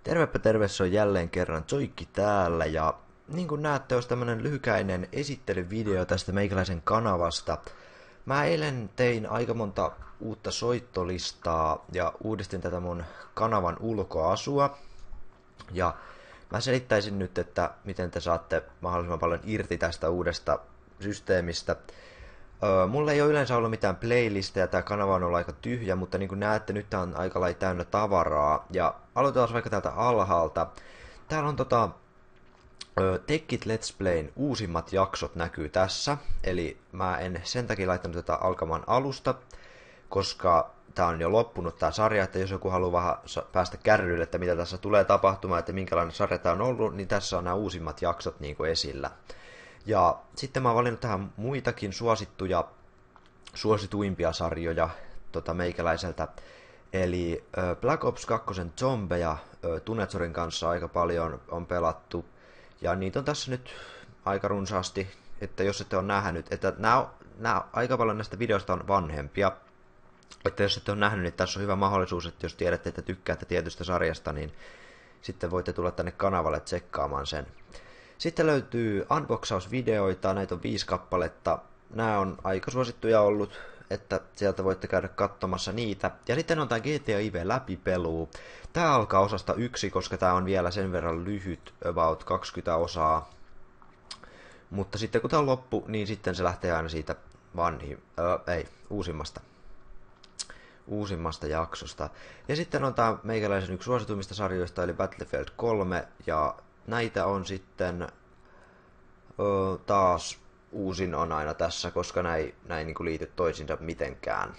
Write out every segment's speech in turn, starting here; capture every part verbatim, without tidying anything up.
Tervepä terve, se on jälleen kerran Joikki täällä ja niin kuin näette, olisi tämmönen lyhykäinen esittelyvideo tästä meikäläisen kanavasta. Mä eilen tein aika monta uutta soittolistaa ja uudistin tätä mun kanavan ulkoasua. Ja mä selittäisin nyt, että miten te saatte mahdollisimman paljon irti tästä uudesta systeemistä. Öö, mulla ei ole yleensä ollut mitään playlisteja, tää kanava on ollut aika tyhjä, mutta niin kuin näette, nyt tää on aika lailla täynnä tavaraa. Ja aloitetaan vaikka täältä alhaalta. Täällä on tota, öö, Techit Let's Playn uusimmat jaksot näkyy tässä. Eli mä en sen takia laittanut tätä alkamaan alusta, koska tää on jo loppunut tää sarja, että jos joku haluaa vähän päästä kärryille, että mitä tässä tulee tapahtumaan, että minkälainen sarja tää on ollut, niin tässä on nämä uusimmat jaksot niin kuin esillä. Ja sitten mä oon valinnut tähän muitakin suosittuja, suosituimpia sarjoja tota meikäläiseltä. Eli äh, Black Ops kaksi Zombeja äh, Tunetsorin kanssa aika paljon on pelattu. Ja niitä on tässä nyt aika runsaasti, että jos ette ole nähnyt, että nämä, nämä aika paljon näistä videoista on vanhempia. Että jos ette ole nähnyt, niin tässä on hyvä mahdollisuus, että jos tiedätte, että tykkäätte tietystä sarjasta, niin sitten voitte tulla tänne kanavalle tsekkaamaan sen. Sitten löytyy unboxausvideoita, näitä on viisi kappaletta. Nämä on aika suosittuja ollut, että sieltä voitte käydä katsomassa niitä. Ja sitten on tämä G T A Ive läpipeluu. Tämä alkaa osasta yksi, koska tämä on vielä sen verran lyhyt, about kaksikymmentä osaa. Mutta sitten kun tämä on loppu, niin sitten se lähtee aina siitä vanhi, öö, ei, uusimmasta. uusimmasta jaksosta. Ja sitten on tämä meikäläisen yksi suosituimmista sarjoista, eli Battlefield kolme, ja näitä on sitten ö, taas uusin on aina tässä, koska näin ei niin liity toisiinsa mitenkään.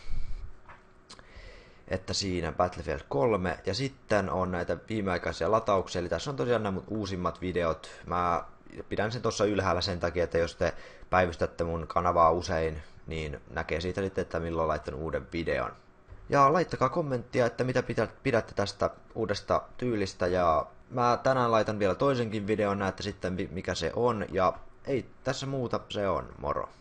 Että siinä Battlefield kolme, ja sitten on näitä viimeaikaisia latauksia, eli tässä on tosiaan nämä uusimmat videot. Mä pidän sen tuossa ylhäällä sen takia, että jos te päivystätte mun kanavaa usein, niin näkee siitä sitten, että milloin laittanut uuden videon. Ja laittakaa kommenttia, että mitä pidätte tästä uudesta tyylistä, ja mä tänään laitan vielä toisenkin videon, näette sitten mikä se on, ja ei tässä muuta, se on, moro.